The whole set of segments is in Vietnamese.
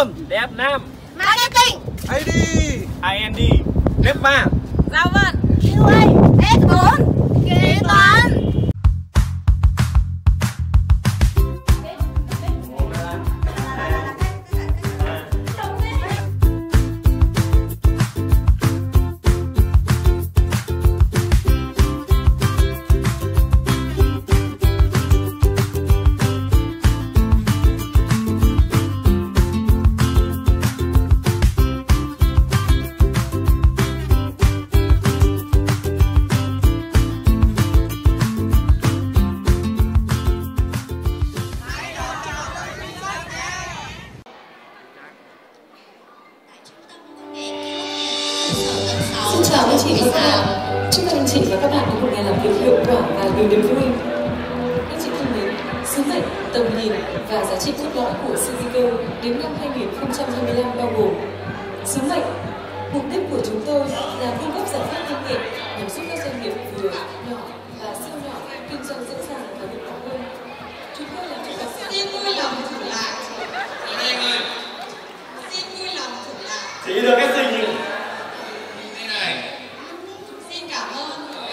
Thơm. Đẹp Nam. Marketing. IND. Nếp 3. Giao vận. QA. S4. Kế toán. Xin chào các chị và các bạn. Chúc các anh chị và các bạn có một ngày làm việc hiệu quả và nhiều niềm vui. Các chị thân mến, sứ mệnh, tầm nhìn và giá trị cốt lõi của CVK đến năm 2025 bao gồm: sứ mệnh, mục đích của chúng tôi là cung cấp giải pháp công nghệ nhằm giúp các doanh nghiệp vừa, nhỏ và siêu nhỏ kinh doanh dễ dàng và hiệu quả hơn. Chúng tôi là một Xin vui lòng thử lại. Anh ơi, xin vui lòng thử lại. Chỉ được cái gì nhỉ? Đây này. Xin cảm ơn.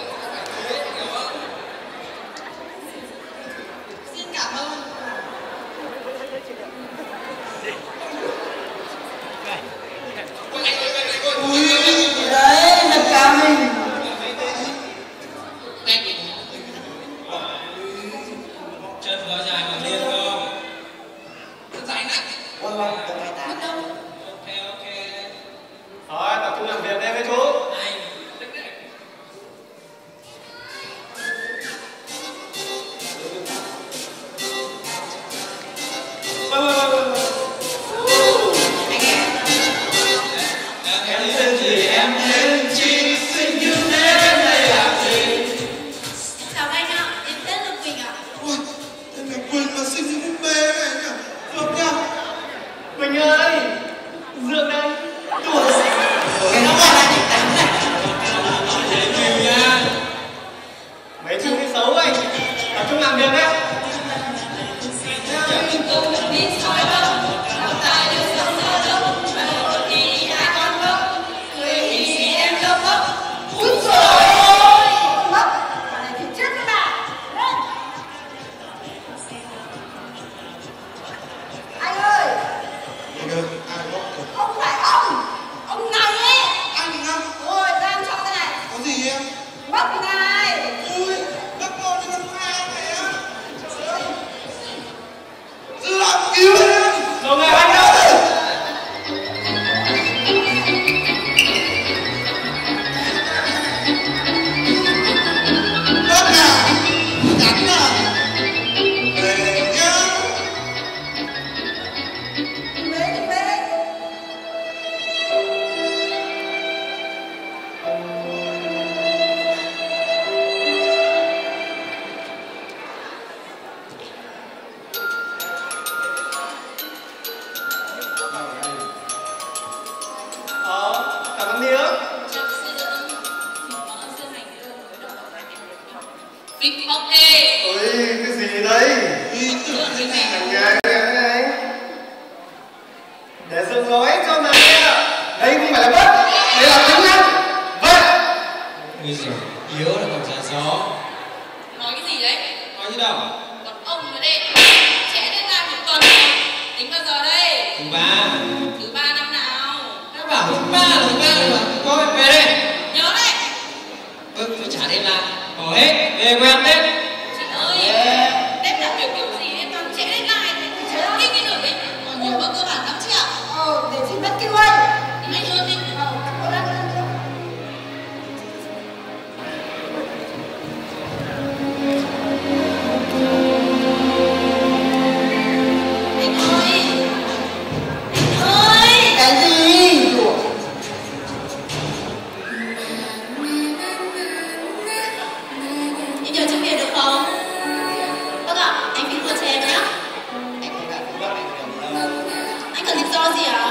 Xin cảm ơn. Đấy, giật cả mình. Chân có dài mà liên không? Chân dài nè. Ok. Thôi, tập trung làm việc đây với chú. Em tên gì, em tên chi, xin yêu đến đây làm gì? Chào anh ạ, em tên là Quỳnh ạ. Ui, tên này Quỳnh mà sinh như búp bê này nhỉ? Được nhá. Quỳnh ơi, dượng đây. Đùa. Cái nó là định đánh này. Quỳnh nha. Mấy chú cái xấu anh, tập trung làm việc đấy. Anh ơi, ai bóc rồi? Không phải ông này ấy. Anh thì ngâm. Ôi, đang cho cái này. Có gì em? Bóc này. Ui, bắt con đi con pha này á. Làm cứu em. Không nghe anh đâu. Bác à, nhắn à. Về nhá. Cảm ơn Nghĩa. Vịnh Bắc Ê. Ôi, cái gì đấy? Ý tưởng cái gì? Anh. Để dựng gói cho này. Đây không phải là bớt, đây là tiếng Anh. Vậy. Ôi giời, yếu là còn giả gió. Nói cái gì đấy? Nói như đâu? Còn ông nữa đây. Trẻ đến ra một tuần. Tính bao giờ đây? Thứ ba. Thứ 3 năm nào? Đã bảo thứ ba mà. Có về đây. Nhớ đấy. Phải trả đêm lại. Bỏ hết, về quen Tết. Chị ơi, Tết làm việc kiểu gì em toàn trễ đến lại. Chị ơi, kinh cái được ấy. Còn nhiều bữa cơ bản lắm chị ạ. Để chị bắt kêu anh. Anh hơn đi. Cái gì? Em nhờ chữ việc được không? Vâng ạ, anh phải vừa cho em nhé. Anh cần lý do gì ạ?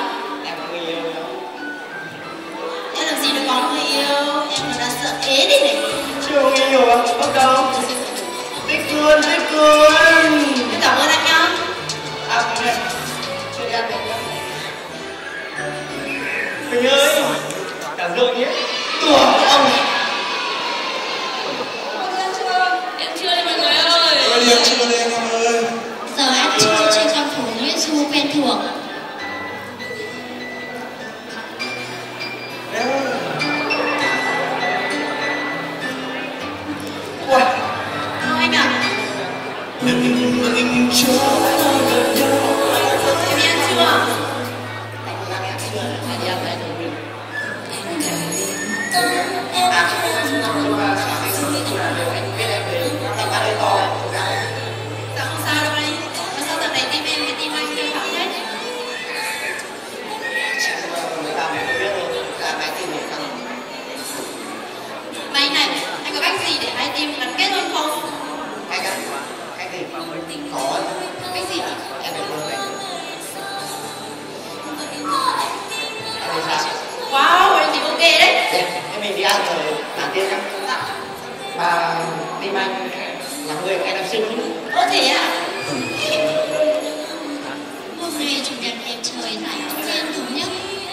Em làm gì được có người yêu? Em còn đang sợ ế đi này. Chưa người yêu à? Bắt đầu. Thích luôn. Em cảm ơn anh nhá. À, đúng rồi. Chuyện em Mình ơi, cả rượu nhé. Tùa ông. Em chưa đi mọi người ơi. Tôi đi ăn trưa đi anh em ơi. Giờ ăn trưa trên con phố Nguyễn Du quen thuộc. Ui, Anh à, em đi ăn chưa? Dạ không sao đâu anh. Mà sao giờ này tim em với tim anh kêu khóc hết? Mà anh này, anh có cách gì để hai tim gắn kết hơn không? Cách gì? Có. Cách gì ạ? Em phải luôn vậy. Wow, anh thì ok đấy. Thế mình đi ăn rồi làm tiên nhá. Bà Tim Anh là người của em đang sinh. Ơ thế à? Hôm nay chủ nhật đẹp trời lại có duyên thống nhất.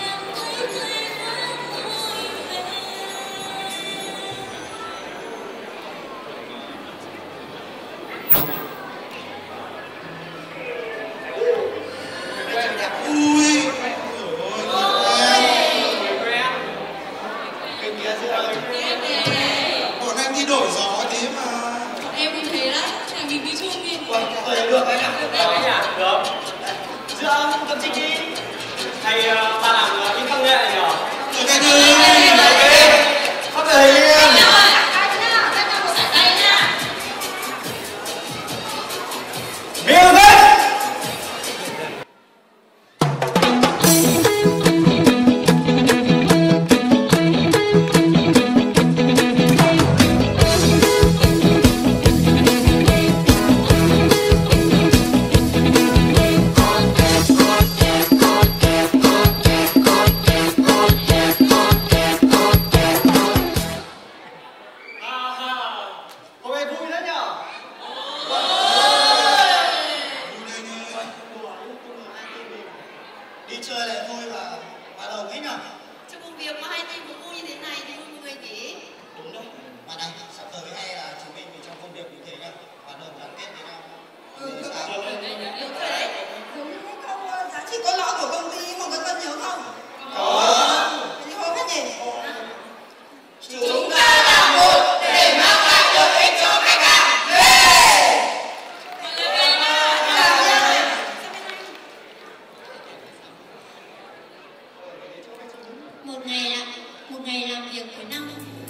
Ui. Bọn anh đi đổi gió tí mà. Em cũng thế đấy, chẳng nhìn đi chung đi. được anh ạ. Anh ạ, được. Giữa ông Tâm Trinh đi. Hay ta làm in văn nghệ nhỉ? Được anh ơi. Bắt đầu em. Music! Đi chơi lại vui và đồng ấy nhở? Trong công việc mà hai team cũng vui như thế này thì vui mọi người nhỉ? Đúng đấy. Mà này, sắp tới hay là chúng mình trong công việc như thế nhá, hoạt động gắn kết với nhau. Sao? Được rồi đấy. Đúng không? Giá trị cốt lõi của công ty mà vẫn nhớ không? Có. Thế thì hô hết nhỉ? Chúng ta là một để mang lại lợi ích cho khách hàng. Một ngày làm việc cuối năm.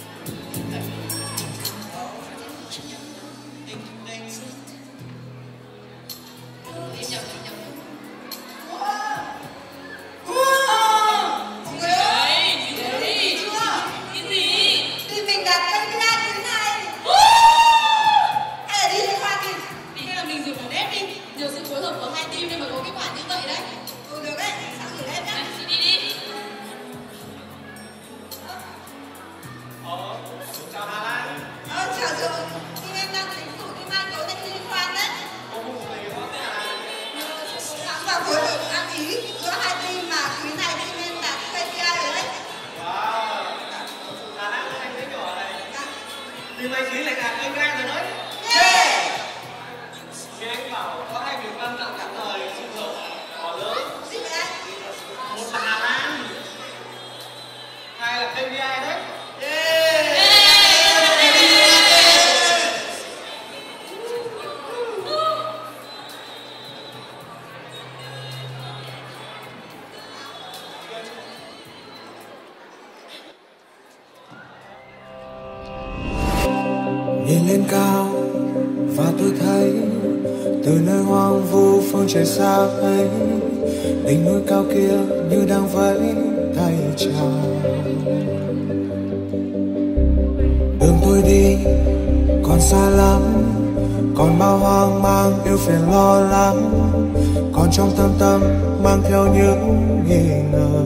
Mọi người ơi! Thấy chưa? Thì mình đặt KPI như thế này. Hay là đi liên hoan đi? Hay là mình dùng một đép đi. Nhờ sự phối hợp của hai team nên mà có kết quả như vậy đấy. Ừ, được đấy. Sáng gửi em nhá. Chị đi. Chào Hà Lan. Chào rồi. Team em đang tính rủ team anh tối nay đi liên hoan đấy. Và phối hợp ăn ý giữa hai team mà quý này team em đạt KPI rồi đấy. Wow. Hà Lan anh thấy nhỏ này. Vì mày khí lại đạt KPI rồi đấy. Nghe anh bảo có hai việc quan trọng cả thời sinh sống có lớn. Gì vậy anh? Một là Hà Lan, hai là KPI đấy. Nhìn lên cao và tôi thấy từ nơi hoang vu phương trời xa ấy, đỉnh núi cao kia như đang vẫy tay chào. Đường tôi đi còn xa lắm, còn bao hoang mang yêu phiền lo lắng, còn trong tâm mang theo những nghi ngờ.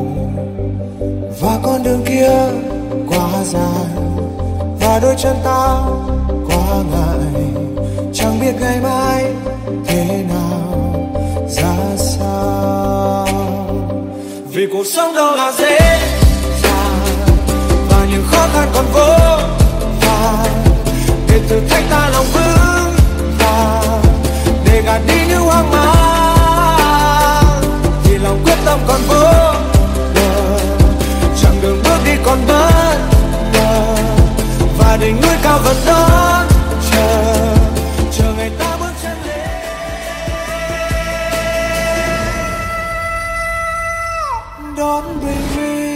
Và con đường kia quá dài và đôi chân ta quá ngại, chẳng biết ngày mai thế nào ra sao. Vì cuộc sống đâu là dễ dàng và những khó khăn còn vô vàn, để thử thách ta lòng vững vàng, để gạt đi những hoang mang, vì lòng quyết tâm còn vô bờ, chặng đường bước đi còn bất ngờ, và đỉnh núi cao vẫn đón chờ ngày ta bước chân lên. Đón bình minh.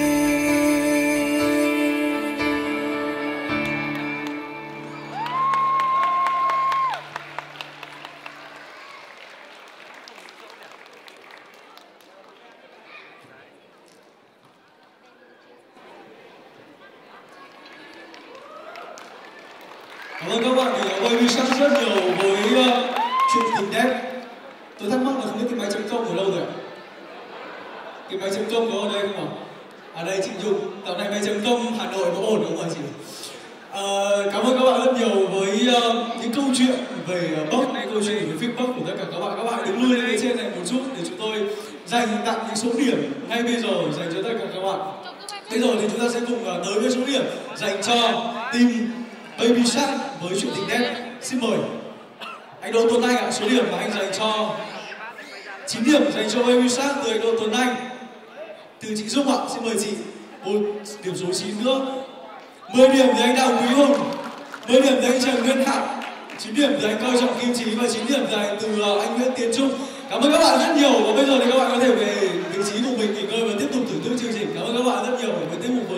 Cảm ơn các bạn vì quay video rất nhiều với chuyện tình đẹp. Tôi thắc mắc là không biết cái máy chấm công ở đâu rồi ạ? Cái máy chấm công có ở đây không ạ? À đây chị Nhung, dạo này máy chấm công Hà Nội có ổn đúng không ạ chị? Cảm ơn các bạn rất nhiều với những câu chuyện về bốc, những câu chuyện về feedback của tất cả các bạn. Các bạn đứng lui lên trên này một chút để chúng tôi dành tặng những số điểm ngay bây giờ dành cho tất cả các bạn. Bây giờ thì chúng ta sẽ cùng tới với số điểm dành cho team Baby Shark với chuyện tình đẹp. Xin mời anh Đỗ Tuấn Anh ạ. Số điểm mà anh dành cho 9 điểm dành cho Baby Shark từ anh Đỗ Tuấn Anh. Từ chị Dung ạ, xin mời chị. Một điểm số 9 nữa. 10 điểm từ anh Đào Quý Hùng, 10 điểm từ anh Trần Nguyên Hạo, 9 điểm từ anh Cao Trọng Kim Chí và 9 điểm từ anh Nguyễn Tiến Trung. Cảm ơn các bạn rất nhiều và bây giờ thì các bạn có thể về vị trí của mình nghỉ ngơi và tiếp tục thưởng thức chương trình. Cảm ơn các bạn rất nhiều với tiết mục